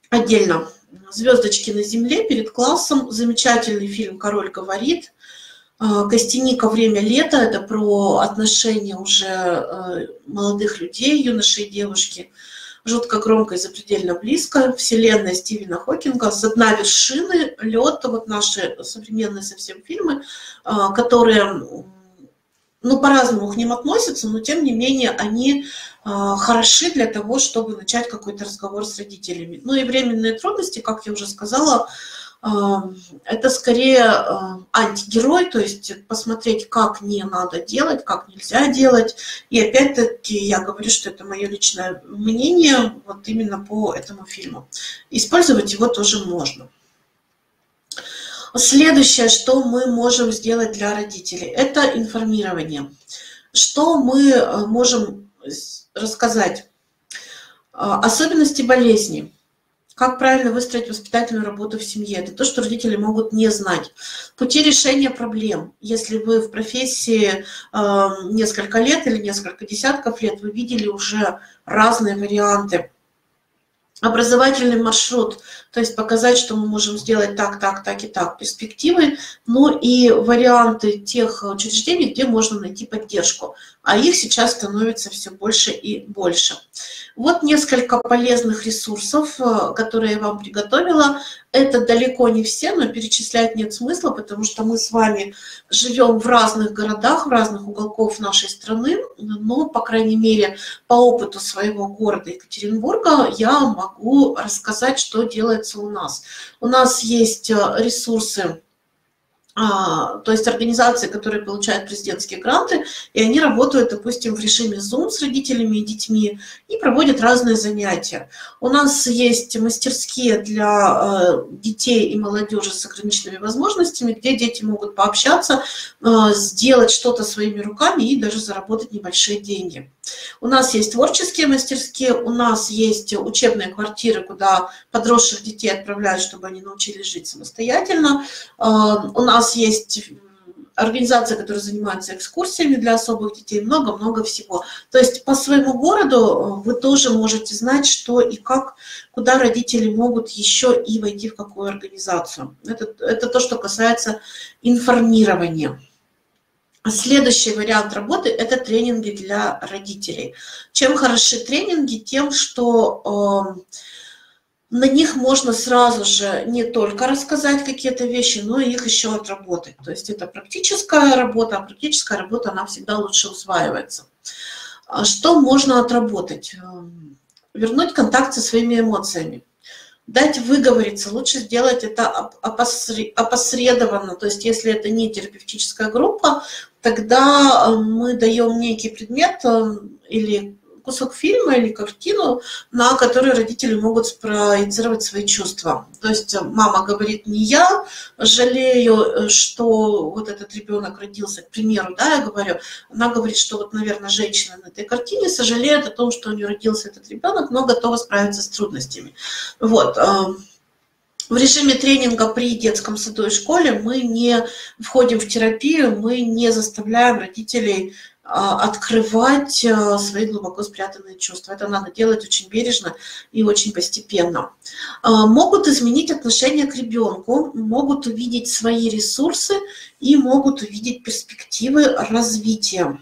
отдельно. «Звездочки на земле», «Перед классом», замечательный фильм «Король говорит», Костяника «Время лета» — это про отношения уже молодых людей, юношей и девушки. Жутко громко и запредельно близко. Вселенная Стивена Хокинга. С дна вершины, лед, вот наши современные совсем фильмы, которые, ну, по-разному к ним относятся, но тем не менее они хороши для того, чтобы начать какой-то разговор с родителями. Ну и временные трудности, как я уже сказала, это скорее антигерой, то есть посмотреть, как не надо делать, как нельзя делать. И опять-таки я говорю, что это мое личное мнение вот именно по этому фильму. Использовать его тоже можно. Следующее, что мы можем сделать для родителей, это информирование. Что мы можем рассказать? Особенности болезни. Как правильно выстроить воспитательную работу в семье? Это то, что родители могут не знать. Пути решения проблем. Если вы в профессии несколько лет или несколько десятков лет, вы видели уже разные варианты. Образовательный маршрут, то есть показать, что мы можем сделать так, так, так и так, перспективы, ну и варианты тех учреждений, где можно найти поддержку, а их сейчас становится все больше и больше. Вот несколько полезных ресурсов, которые я вам приготовила. Это далеко не все, но перечислять нет смысла, потому что мы с вами живем в разных городах, в разных уголках нашей страны, но, по крайней мере, по опыту своего города Екатеринбурга я могу рассказать, что делается у нас. У нас есть ресурсы, то есть организации, которые получают президентские гранты, и они работают, допустим, в режиме Zoom с родителями и детьми и проводят разные занятия. У нас есть мастерские для детей и молодежи с ограниченными возможностями, где дети могут пообщаться, сделать что-то своими руками и даже заработать небольшие деньги. У нас есть творческие мастерские, у нас есть учебные квартиры, куда подросших детей отправляют, чтобы они научились жить самостоятельно. У нас есть организация, которая занимается экскурсиями для особых детей, много-много всего. То есть по своему городу вы тоже можете знать, что и как, куда родители могут еще и войти в какую организацию. Это то, что касается информирования. Следующий вариант работы – это тренинги для родителей. Чем хороши тренинги? Тем, что на них можно сразу же не только рассказать какие-то вещи, но и их еще отработать. То есть это практическая работа, а практическая работа, она всегда лучше усваивается. Что можно отработать? Вернуть контакт со своими эмоциями. Дать выговориться, лучше сделать это опосредованно, то есть если это не терапевтическая группа, тогда мы даем некий предмет или кусок фильма или картину, на который родители могут спроецировать свои чувства. То есть мама говорит: не я жалею, что вот этот ребенок родился, к примеру, да, я говорю, она говорит, что вот, наверное, женщина на этой картине сожалеет о том, что у нее родился этот ребенок, но готова справиться с трудностями. Вот. В режиме тренинга при детском саду и школе мы не входим в терапию, мы не заставляем родителей открывать свои глубоко спрятанные чувства. Это надо делать очень бережно и очень постепенно. Могут изменить отношение к ребенку, могут увидеть свои ресурсы и могут увидеть перспективы развития.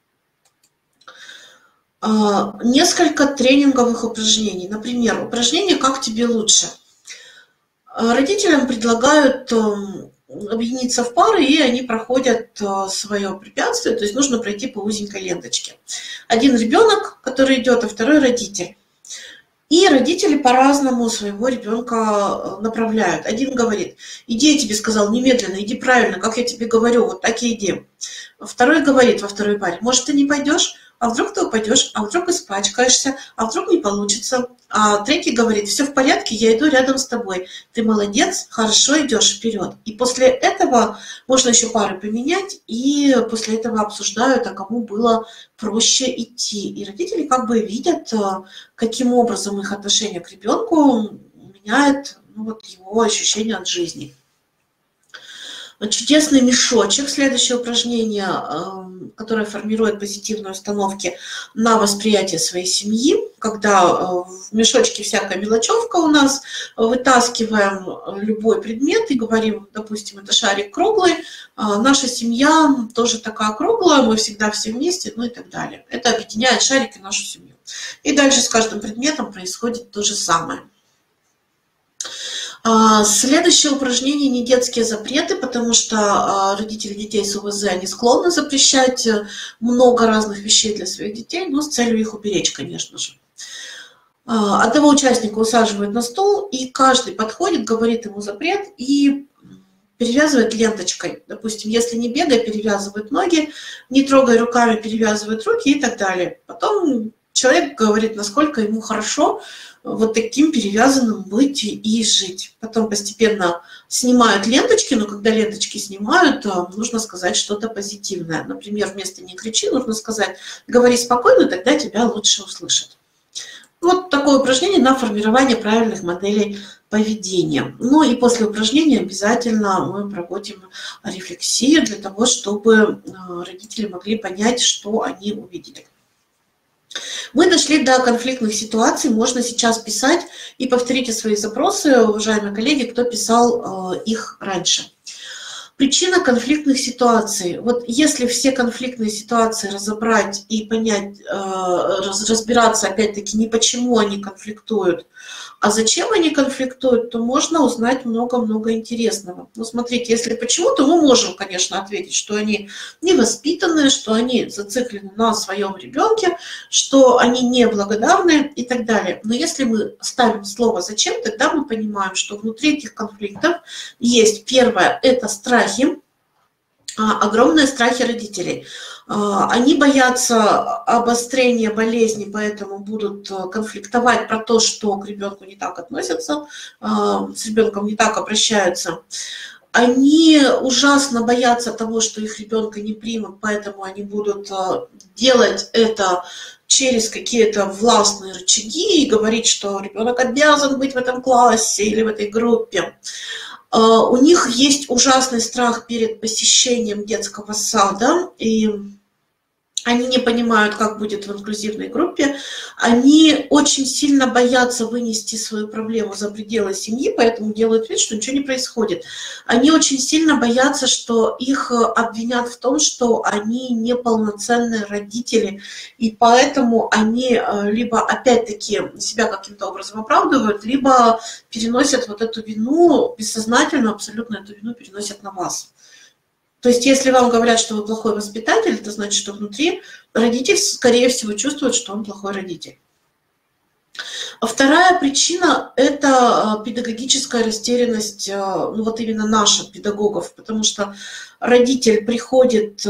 Несколько тренинговых упражнений. Например, упражнение «Как тебе лучше?». Родителям предлагают объединиться в пары, и они проходят свое препятствие, то есть нужно пройти по узенькой ленточке. Один ребенок, который идет, а второй родитель. И родители по-разному своего ребенка направляют. Один говорит: иди, я тебе сказал, немедленно, иди правильно, как я тебе говорю, вот так и иди. Второй говорит во второй паре: может, ты не пойдешь? А вдруг ты упадешь, а вдруг испачкаешься, а вдруг не получится. А третий говорит: все в порядке, я иду рядом с тобой. Ты молодец, хорошо идешь вперед. И после этого можно еще пары поменять, и после этого обсуждают, а кому было проще идти. И родители как бы видят, каким образом их отношение к ребенку меняет вот, его ощущение от жизни. Чудесный мешочек. Следующее упражнение, которое формирует позитивные установки на восприятие своей семьи. когда в мешочке всякая мелочевка у нас, вытаскиваем любой предмет и говорим, допустим, это шарик круглый, наша семья тоже такая круглая, мы всегда все вместе, ну и так далее. Это объединяет шарик и нашу семью. И дальше с каждым предметом происходит то же самое. Следующее упражнение не детские запреты, потому что родители детей с ОВЗ, они склонны запрещать много разных вещей для своих детей, но с целью их уберечь, конечно же. Одного участника усаживают на стол, и каждый подходит, говорит ему запрет и перевязывает ленточкой. Допустим, если не бегай, перевязывает ноги, не трогай руками, перевязывает руки и так далее. Потом человек говорит, насколько ему хорошо вот таким перевязанным быть и жить. Потом постепенно снимают ленточки, но когда ленточки снимают, нужно сказать что-то позитивное. Например, вместо «не кричи» нужно сказать «говори спокойно, тогда тебя лучше услышат». Вот такое упражнение на формирование правильных моделей поведения. Ну и после упражнения обязательно мы проводим рефлексию для того, чтобы родители могли понять, что они увидели. Мы дошли до конфликтных ситуаций, можно сейчас писать и повторите свои запросы, уважаемые коллеги, кто писал их раньше. Причина конфликтных ситуаций. Вот если все конфликтные ситуации разобрать и понять, разбираться опять-таки не почему они конфликтуют, а зачем они конфликтуют, то можно узнать много-много интересного. Ну, смотрите, если почему, то мы можем, конечно, ответить, что они невоспитанные, что они зациклены на своем ребенке, что они неблагодарны и так далее. Но если мы ставим слово «зачем», тогда мы понимаем, что внутри этих конфликтов есть первое – это страхи, огромные страхи родителей. Они боятся обострения болезни, поэтому будут конфликтовать про то, что к ребенку не так относятся, с ребенком не так обращаются. Они ужасно боятся того, что их ребенка не примут, поэтому они будут делать это через какие-то властные рычаги и говорить, что ребенок обязан быть в этом классе или в этой группе. У них есть ужасный страх перед посещением детского сада, и они не понимают, как будет в инклюзивной группе. Они очень сильно боятся вынести свою проблему за пределы семьи, поэтому делают вид, что ничего не происходит. Они очень сильно боятся, что их обвинят в том, что они неполноценные родители, и поэтому они либо опять-таки себя каким-то образом оправдывают, либо переносят вот эту вину, бессознательно абсолютно эту вину переносят на вас. То есть, если вам говорят, что вы плохой воспитатель, это значит, что внутри родитель, скорее всего, чувствует, что он плохой родитель. А вторая причина – это педагогическая растерянность, ну вот именно наших педагогов, потому что родитель приходит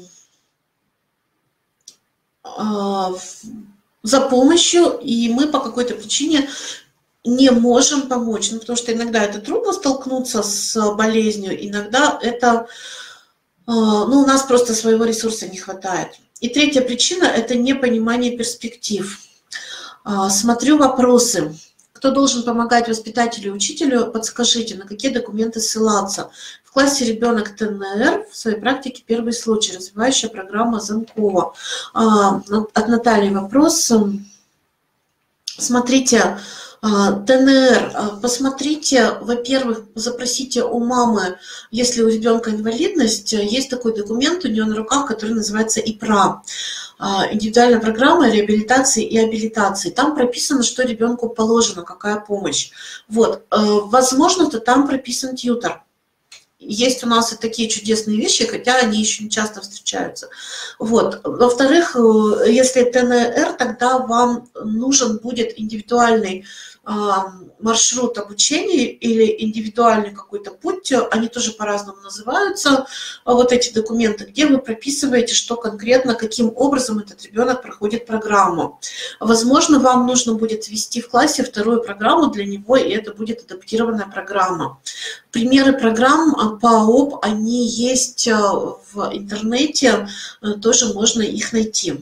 за помощью, и мы по какой-то причине не можем помочь. Ну, потому что иногда это трудно столкнуться с болезнью, иногда это... Ну, у нас просто своего ресурса не хватает. И третья причина – это непонимание перспектив. Смотрю вопросы. Кто должен помогать воспитателю и учителю, подскажите, на какие документы ссылаться. В классе ребенок ТНР, в своей практике первый случай, развивающая программа Замкова. От Натальи вопрос. Смотрите, ТНР, посмотрите, во-первых, запросите у мамы, если у ребенка инвалидность, есть такой документ у нее на руках, который называется ИПРА, индивидуальная программа реабилитации и абилитации. Там прописано, что ребенку положено, какая помощь. Вот, возможно, то там прописан тьютор. Есть у нас и такие чудесные вещи, хотя они еще не часто встречаются. Вот. Во-вторых, если ТНР, тогда вам нужен будет индивидуальный маршрут обучения или индивидуальный какой-то путь, они тоже по-разному называются, вот эти документы, где вы прописываете, что конкретно, каким образом этот ребенок проходит программу. Возможно, вам нужно будет ввести в классе вторую программу для него, и это будет адаптированная программа. Примеры программ по АОП, они есть в интернете, тоже можно их найти.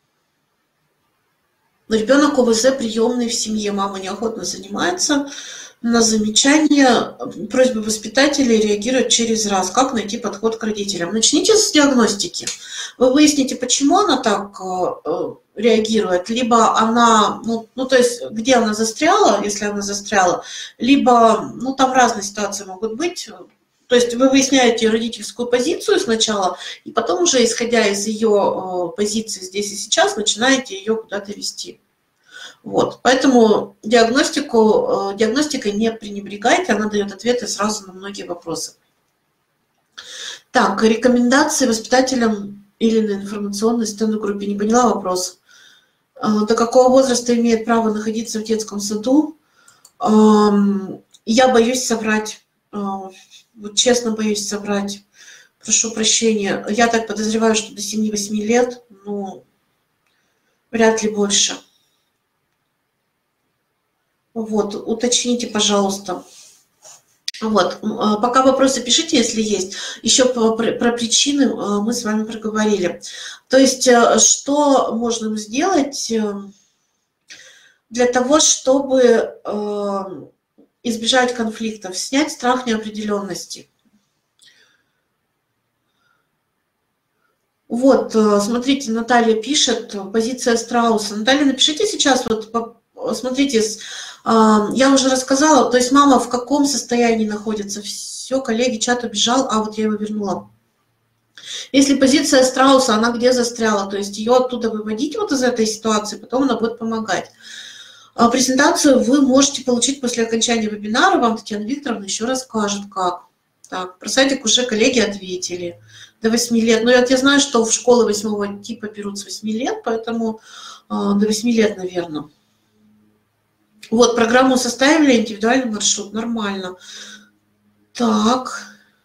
Ребенок ОВЗ приемный в семье, мама неохотно занимается. На замечание, просьбы воспитателей реагировать через раз. Как найти подход к родителям? Начните с диагностики. Вы выясните, почему она так реагирует. Либо она, ну, то есть, где она застряла, если она застряла, либо, ну, там разные ситуации могут быть. То есть вы выясняете родительскую позицию сначала, и потом уже, исходя из ее позиции здесь и сейчас, начинаете ее куда-то вести. Вот. Поэтому диагностикой не пренебрегайте, она дает ответы сразу на многие вопросы. Так, рекомендации воспитателям или на информационной стенд-группе. Не поняла вопрос. До какого возраста имеет право находиться в детском саду? Я боюсь соврать. Вот честно боюсь соврать. Прошу прощения. Я так подозреваю, что до 7-8 лет, ну, вряд ли больше. Вот, уточните, пожалуйста. Вот, пока вопросы пишите, если есть. Еще про причины мы с вами проговорили. То есть, что можно сделать для того, чтобы избежать конфликтов, снять страх неопределенности. Вот, смотрите, Наталья пишет, позиция страуса. Наталья, напишите сейчас, вот, смотрите, я уже рассказала, то есть мама в каком состоянии находится. Все, коллеги, чат убежал, а вот я его вернула. Если позиция страуса, она где застряла, то есть ее оттуда выводить вот из этой ситуации, потом она будет помогать. Презентацию вы можете получить после окончания вебинара, вам Татьяна Викторовна еще расскажет, как. Так, про садик уже коллеги ответили. До 8 лет. Но я знаю, что в школы 8 типа берут с 8 лет, поэтому до 8 лет, наверное. Вот, программу составили, индивидуальный маршрут, нормально. Так.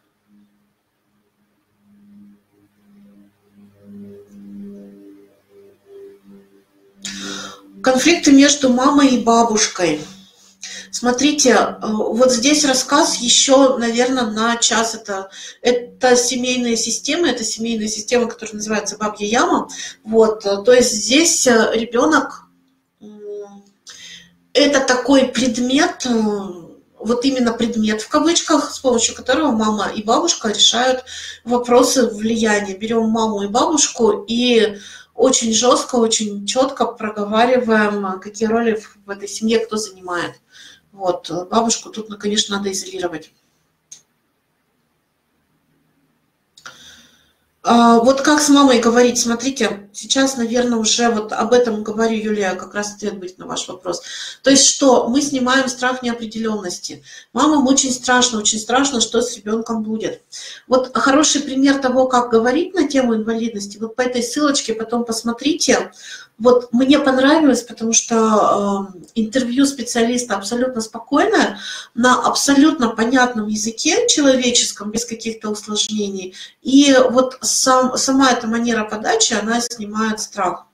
Конфликты между мамой и бабушкой. Смотрите, вот здесь рассказ еще, наверное, на час. Это семейная система, которая называется «Бабья яма». Вот, то есть здесь ребенок – это такой предмет, вот именно предмет в кавычках, с помощью которого мама и бабушка решают вопросы влияния. Берем маму и бабушку и очень жестко, очень четко проговариваем, какие роли в этой семье кто занимает. Вот, бабушку тут, ну, конечно, надо изолировать. Вот как с мамой говорить, смотрите, сейчас, наверное, уже вот об этом говорю, Юлия, как раз ответ будет на ваш вопрос. То есть что? Мы снимаем страх неопределенности. Мамам очень страшно, что с ребенком будет. Вот хороший пример того, как говорить на тему инвалидности, вот по этой ссылочке потом посмотрите. Вот мне понравилось, потому что интервью специалиста абсолютно спокойное, на абсолютно понятном языке человеческом, без каких-то усложнений. И вот сама эта манера подачи, она снимает страх.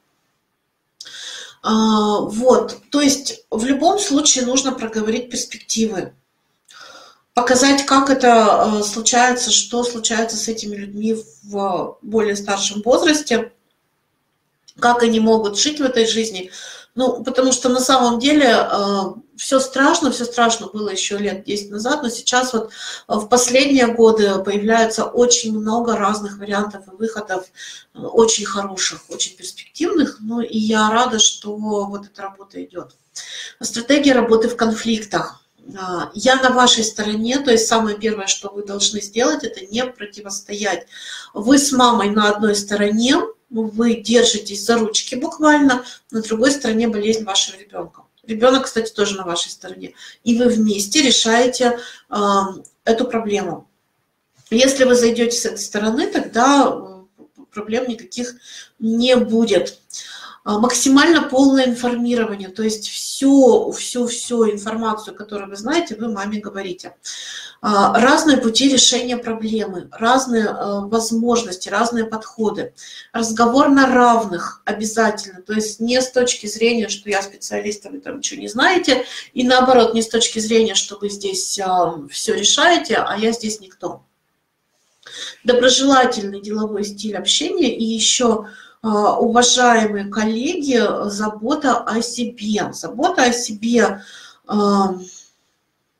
Вот, то есть в любом случае нужно проговорить перспективы, показать, как это случается, что случается с этими людьми в более старшем возрасте, как они могут жить в этой жизни. Ну, потому что на самом деле все страшно было еще лет 10 назад, но сейчас вот в последние годы появляется очень много разных вариантов и выходов, очень хороших, очень перспективных. Ну, и я рада, что вот эта работа идет. Стратегия работы в конфликтах. Я на вашей стороне, то есть самое первое, что вы должны сделать, это не противостоять. Вы с мамой на одной стороне, вы держитесь за ручки буквально, на другой стороне болезнь вашего ребенка. Ребенок, кстати, тоже на вашей стороне. И вы вместе решаете эту проблему. Если вы зайдете с этой стороны, тогда проблем никаких не будет. Максимально полное информирование, то есть всю информацию, которую вы знаете, вы маме говорите. Разные пути решения проблемы, разные возможности, разные подходы. Разговор на равных обязательно, то есть не с точки зрения, что я специалист, а вы там ничего не знаете, и наоборот, не с точки зрения, что вы здесь все решаете, а я здесь никто. Доброжелательный деловой стиль общения и еще... Уважаемые коллеги, забота о себе. Забота о себе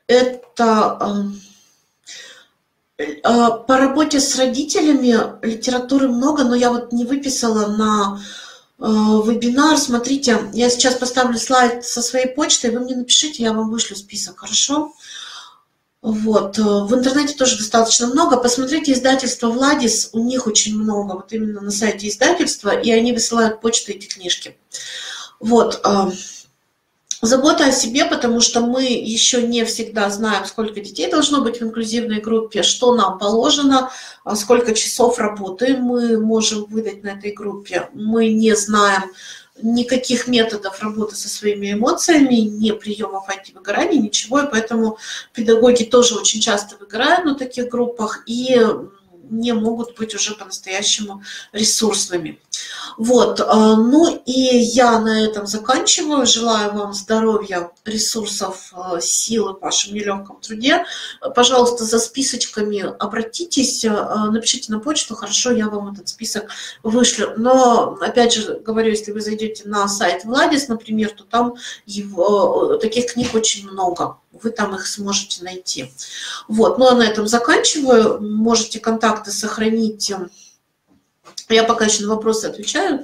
Это по работе с родителями литературы много, но я вот не выписала на вебинар. Смотрите, я сейчас поставлю слайд со своей почтой, вы мне напишите, я вам вышлю список, хорошо? Вот, в интернете тоже достаточно много. Посмотрите издательство «Владис», у них очень много, вот именно на сайте издательства, и они высылают почтой эти книжки. Вот, забота о себе, потому что мы еще не всегда знаем, сколько детей должно быть в инклюзивной группе, что нам положено, сколько часов работы мы можем выдать на этой группе. Мы не знаем никаких методов работы со своими эмоциями, ни приемов антивыгорания, ничего, и поэтому педагоги тоже очень часто выгорают на таких группах и не могут быть уже по-настоящему ресурсными. Вот, ну и я на этом заканчиваю. Желаю вам здоровья, ресурсов, силы в вашем нелегком труде. Пожалуйста, за списочками обратитесь, напишите на почту, хорошо, я вам этот список вышлю. Но, опять же, говорю, если вы зайдете на сайт Владис, например, то там таких книг очень много. Вы там их сможете найти. Вот, ну а на этом заканчиваю. Можете контакты сохранить. Я пока еще на вопросы отвечаю.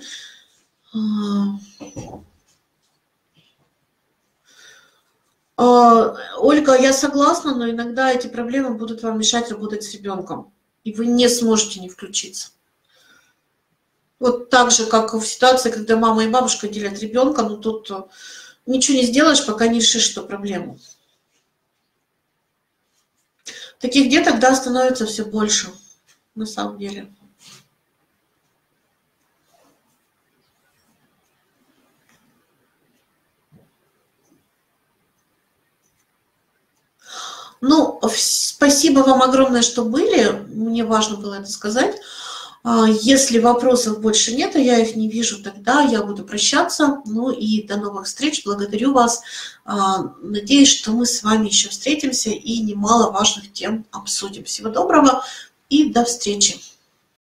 Ольга, я согласна, но иногда эти проблемы будут вам мешать работать с ребенком, и вы не сможете не включиться. Вот так же, как в ситуации, когда мама и бабушка делят ребенка, но тут ничего не сделаешь, пока не решишь эту проблему. Таких деток, да, становится все больше, на самом деле. Ну, спасибо вам огромное, что были. Мне важно было это сказать. Если вопросов больше нет, а я их не вижу, тогда я буду прощаться. Ну и до новых встреч. Благодарю вас. Надеюсь, что мы с вами еще встретимся и немало важных тем обсудим. Всего доброго и до встречи.